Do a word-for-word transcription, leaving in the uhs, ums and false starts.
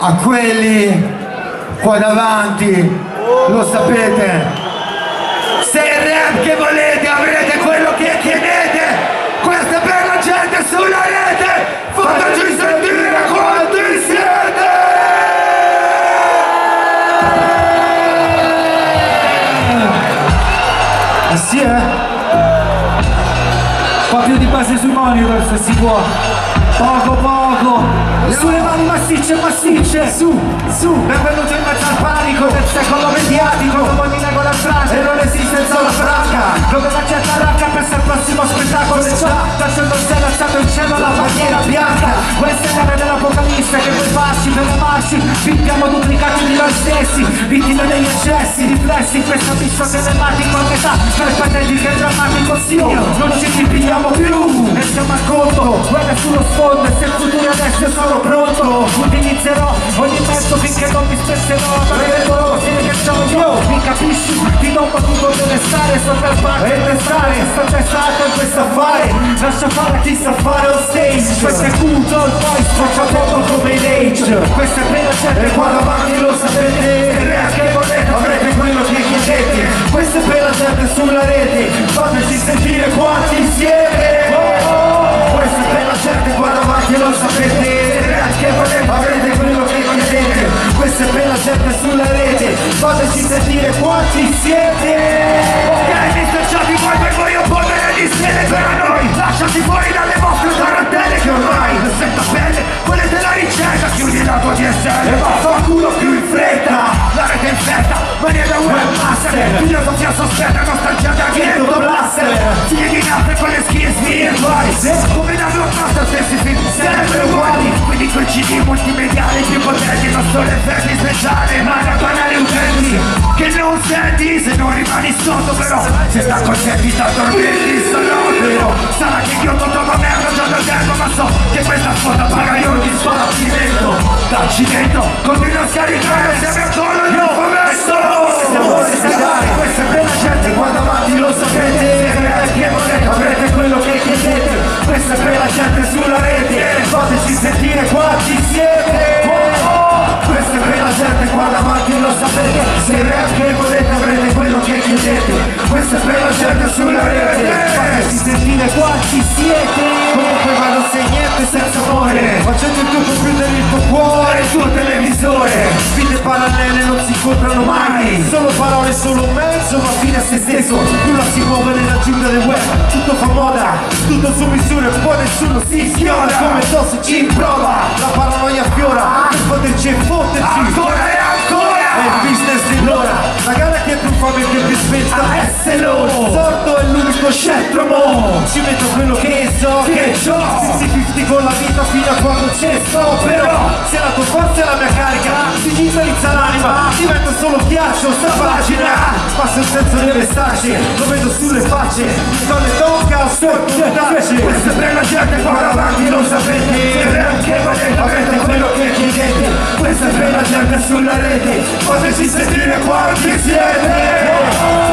a quelli qua davanti, lo sapete, se il rap che volete avrete quello che chiedete, questa è per la gente sulla rete, fateci sentire quanti siete! Eh sì, eh? Un po' più di base sui monitor se si può, poco poco. Sulle mani massicce, massicce, su, su, benvenuto in mezzo al panico del secolo mediatico, dove mi nego la strada e non esiste zona franca, dove la gente arranca per il prossimo spettacolo e già, facendo il cielo alzato in cielo la bandiera bianca, questa è l'era dell'apocalisse che voi fasci per le marci, viviamo duplicati di noi stessi, vittime degli eccessi, riflessi in questo bisso telematico a metà, per pretendere che il drammatico sia, non ci ripigliamo più, e siamo al conto, guarda sullo sfondo e se il futuro adesso è solo pronto, utilizzerò ogni mezzo finché non mi spezierò, ma vedo che che sono io, mi capisci? Ti do un potuto deve stare sopra il palco e pensare, sto testato in questo affare, lascia fare chi sa fare on stage, questo è culto, poi faccia poco come in age, questa è appena gente qua davanti lo sapete, che volete avrete quello che chiedete, questa è per la gente sulla rete, fateci sentire quanti siete, questa è per la gente qua davanti lo sapete, che volete avrete quello che chiedete, questa è per la gente sulla rete, fateci sentire quanti siete. Ok, mi stracciati poi per voi un po' delle dischiede per noi, lasciati fuori dalle vostre tarantelle che ormai non sento pelle, quelle della ricetta, chiudi la tua D S L e vaffanculo più in fretta, la rete infetta, mania da webmaster, filosofia sospetta, nostalgia da ghetto blaster, figli di nappe con le skin virtuali, come da blockbuster stessi film sempre uguali, quindi quel C D multimediale più potenti, non solo effetti speciali, ma da banali utenti, che non senti se non rimani sotto però, se sta contenti sta dormendo, sonoro, sarà che io tutto ma merda già da tempo, ma so che questa foto paga io di sbattimento, d'accidento, continua a scaricare se mi attorno io ho messo, se volete sagare, questa è per la gente qua davanti lo sapete, che volete avrete quello che chiedete, questa è per la gente sulla rete, fateci sentire quanti siete, questa è per la gente qua davanti lo sapete, se il rap che volete avrete quello che chiedete, questa è per la gente sulla rete, fateci sentire quanti siete, comunque ma non sei niente senza amore, facendo il tuo computer il tuo cuore, il tuo televisore, vite parallele non si incontrano mai, solo parole, solo un mezzo ma fine a se stesso, nulla si muove nella giungla del web, tutto fa moda, tutto su misura e poi nessuno si schioda, come so se ci improva, la paranoia fiora, per poterci fotterci, ancora e ancora, è il business di l'ora, la gara che truffa mentre più spezza, a essere loro, sordo è l'unico scettro mo, ci metto quello che so, che c'ho, cinquanta con la vita fino a quando c'è sto, però, se la tua forza è la mia carica, si digitalizza l'anima, diventa solo ghiaccio, sta pagina, passa il senso delle starci, lo vedo sulle facce, donne tocca, storto, tace, questa è per la gente qua davanti lo sapete, anche volete avrete quello che chiedete, questa è per la gente sulla rete, fateci sentire quanti siete.